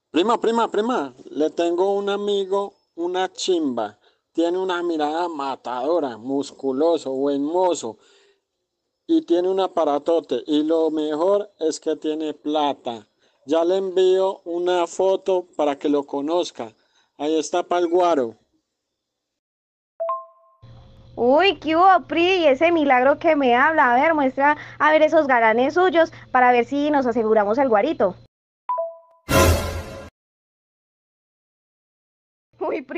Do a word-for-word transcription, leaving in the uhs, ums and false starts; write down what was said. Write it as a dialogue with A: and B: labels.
A: Prima, prima, prima, le tengo un amigo, una chimba. Tiene una mirada matadora, musculoso, buen mozo y tiene un aparatote. Y lo mejor es que tiene plata. Ya le envío una foto para que lo conozca. Ahí está Palguaro.
B: Uy, ¿qué hubo, Pri? Ese milagro que me habla. A ver, muestra a ver esos galanes suyos para ver si nos aseguramos el guarito. Uy, Pri.